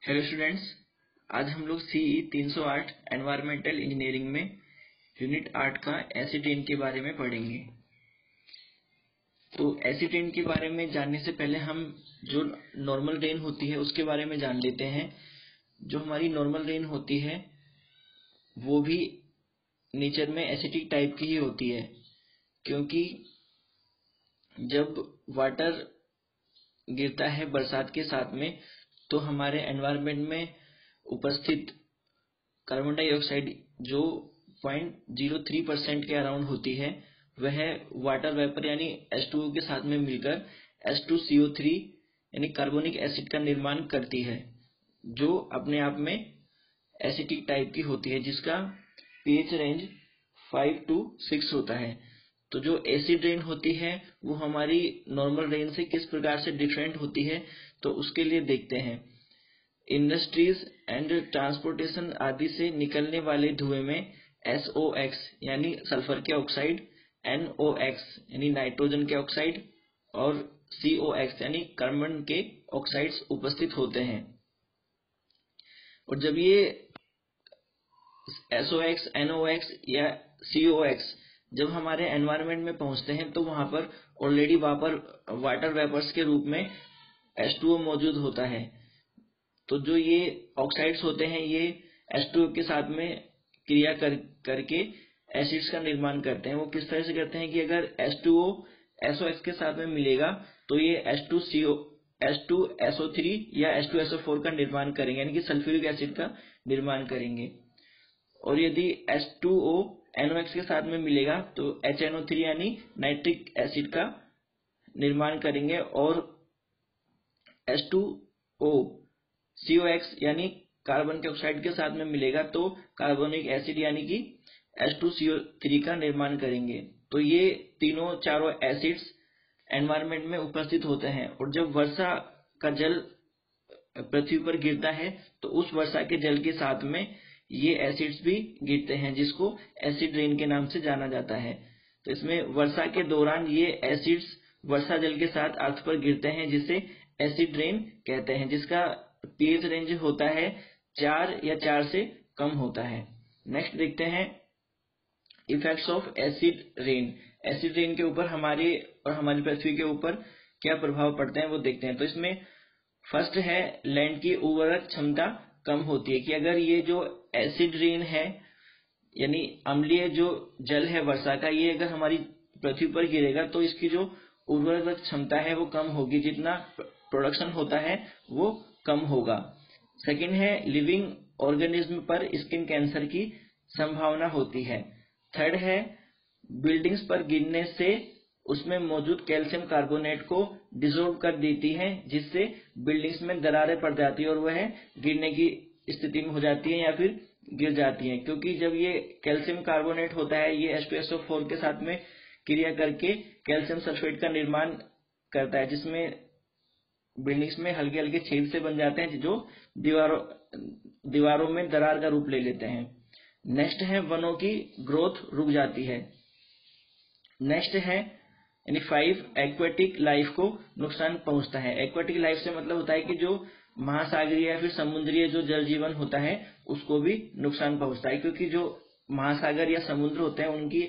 Hello students, आज हम लोग CE 308 एनवायरमेंटल इंजीनियरिंग में यूनिट 8 का एसिड रेन के बारे में पढ़ेंगे। तो एसिड रेन के बारे में जानने से पहले हम जो नॉर्मल रेन होती है उसके बारे में जान लेते हैं। जो हमारी नॉर्मल रेन होती है वो भी नेचर में एसिडिक टाइप की ही होती है, क्योंकि जब वाटर गिरता है बरसात के साथ में तो हमारे एनवायरनमेंट में उपस्थित कार्बन डाइऑक्साइड जो 0.03% के अराउंड होती है, वह वाटर वेपर यानी H2O के साथ में मिलकर H2CO3 यानी कार्बोनिक एसिड का निर्माण करती है, जो अपने आप में एसिडिक टाइप की होती है, जिसका pH रेंज 5 to 6 होता है। तो जो एसिड रेन होती है वो हमारी नॉर्मल रेन से किस प्रकार से डिफरेंट होती है, तो उसके लिए देखते हैं। इंडस्ट्रीज एंड ट्रांसपोर्टेशन आदि से निकलने वाले धुएं में SOx यानी सल्फर के ऑक्साइड, NOx यानी नाइट्रोजन के ऑक्साइड और COX यानी कार्बन के ऑक्साइड्स उपस्थित होते हैं। और जब ये SOx, NOx या COX जब हमारे एनवायरनमेंट में पहुंचते हैं तो वहां पर ऑलरेडी वाटर वेपर्स के रूप में H2O मौजूद होता है। तो जो ये ऑक्साइड्स होते हैं ये H2O के साथ में क्रिया करके एसिड्स का निर्माण करते हैं। वो किस तरह से करते हैं कि अगर H2O SOx के साथ में मिलेगा तो ये H2SO3 या H2SO4 का निर्माण करेंगे, यानी कि सल्फ्यूरिक एसिड का निर्माण करेंगे। और यदि H2O NOx के साथ में मिलेगा तो HNO3 यानी नाइट्रिक एसिड का निर्माण करेंगे। और H2O COX यानी कार्बन के ऑक्साइड के साथ में मिलेगा तो कार्बोनिक एसिड यानी कि H2CO3 का निर्माण करेंगे। तो ये चारों एसिड्स एनवायरनमेंट में उपस्थित होते हैं। और जब वर्षा का जल पृथ्वी पर गिरता है तो उस वर्षा के जल के साथ में ये एसिड्स भी गिरते हैं, जिसको एसिड रेन के नाम से जाना जाता है। तो इसमें वर्षा के दौरान ये एसिड्स वर्षा जल के साथ अर्थ पर गिरते हैं, जिसे एसिड रेन कहते हैं, जिसका pH रेंज होता है 4 या 4 से कम होता है। नेक्स्ट देखते हैं effects of acid rain. Acid rain के ऊपर हमारी पृथ्वी के ऊपर क्या प्रभाव पड़ते हैं वो देखते हैं। तो इसमें फर्स्ट है लैंड की उर्वरक क्षमता कम होती है, कि अगर ये जो एसिड रेन है यानी अम्लीय जो जल है वर्षा का, ये अगर हमारी पृथ्वी पर गिरेगा तो इसकी जो उर्वरक क्षमता है वो कम होगी, जितना प्रोडक्शन होता है वो कम होगा। सेकंड है लिविंग ऑर्गेनिज्म पर स्किन कैंसर की संभावना होती है। थर्ड है बिल्डिंग्स पर गिरने से उसमें मौजूद कैल्शियम कार्बोनेट को डिसॉल्व कर देती है, जिससे बिल्डिंग्स में दरारें पड़ जाती है और वह गिरने की स्थिति में हो जाती है या फिर गिर जाती है। क्योंकि जब ये कैल्शियम कार्बोनेट होता है ये H2SO4 के साथ में क्रिया करके कैल्शियम सल्फेट का निर्माण करता है, जिसमें बिल्डिंग्स में हल्के हल्के छेद से बन जाते हैं जो दीवारों में दरार का रूप ले लेते हैं। नेक्स्ट है वनों की ग्रोथ रुक जाती है। नेक्स्ट है यानी 5 एक्वेटिक लाइफ को नुकसान पहुंचता है। एक्वेटिक लाइफ से मतलब होता है कि जो महासागरीय या फिर समुद्रीय जो जल जीवन होता है उसको भी नुकसान पहुंचता है, क्योंकि जो महासागर या समुद्र होते हैं उनकी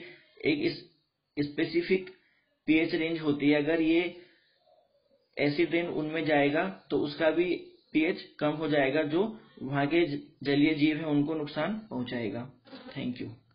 एक स्पेसिफिक pH रेंज होती है। अगर ये एसिड रेन उनमें जाएगा तो उसका भी pH कम हो जाएगा, जो वहां के जलीय जीव हैं उनको नुकसान पहुंचाएगा। Thank you.